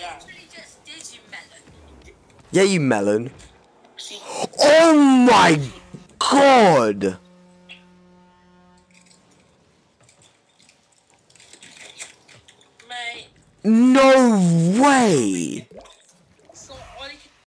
Yeah, you melon. Oh my god! Mate. No way!